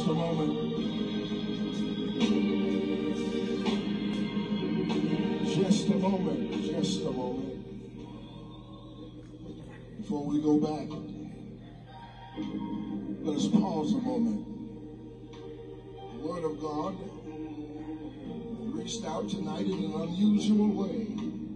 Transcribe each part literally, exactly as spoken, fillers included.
Just a moment. Just a moment. Just a moment. Before we go back, let us pause a moment. The Word of God reached out tonight in an unusual way.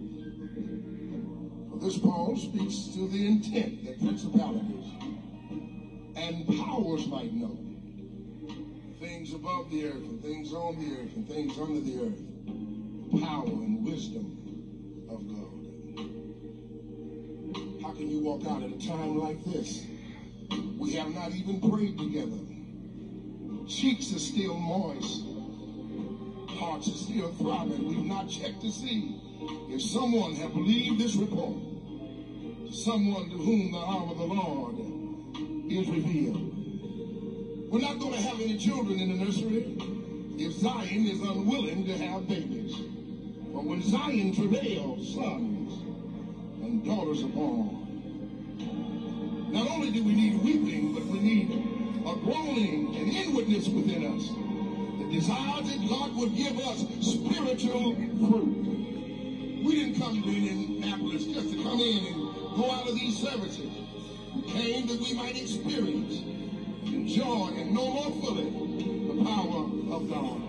For this pause speaks to the intent that principalities and powers might know things above the earth and things on the earth and things under the earth, power and wisdom of God. How can you walk out at a time like this? We have not even prayed together. Cheeks are still moist. Hearts are still throbbing. We've not checked to see if someone have believed this report. Someone to whom the arm of the Lord is revealed. We're not going to have any children in the nursery if Zion is unwilling to have babies. For when Zion travails, sons and daughters are born. Not only do we need weeping, but we need a groaning and inwardness within us. The desire that God would give us spiritual fruit. We didn't come to Indianapolis just to come in and go out of these services. We came that we might experience, enjoy, and know more fully the power of God.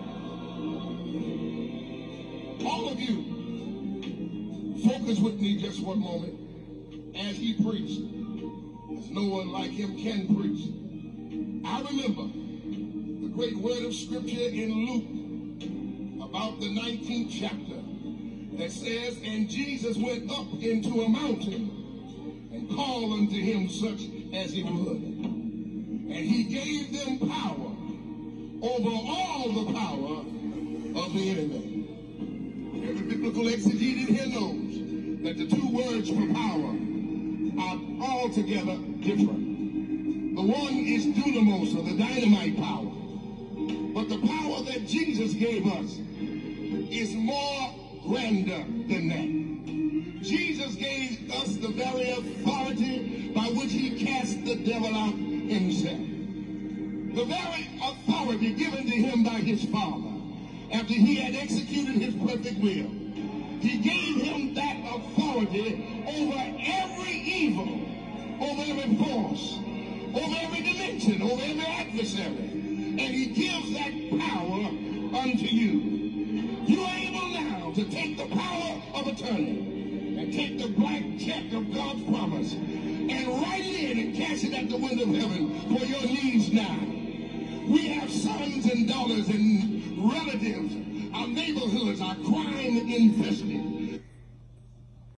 All of you, focus with me just one moment as he preached, as no one like him can preach. I remember the great word of scripture in Luke about the nineteenth chapter that says, and Jesus went up into a mountain and called unto him such as he would. And he gave them power over all the power of the enemy. Every biblical exegete in here knows that the two words for power are altogether different. The one is dunamis, or the dynamite power. But the power that Jesus gave us is more grander than that. Jesus gave us the very authority by which he cast the devil out himself. The very authority given to him by his Father after he had executed his perfect will. He gave him that authority over every evil, over every force, over every dimension, over every adversary. And he gives that power unto you. You are able now to take the power of attorney and take the blank check of God's promise and write it in and cash it at the window of heaven for your needs now. We have sons and daughters and relatives. Our neighborhoods are crime infested.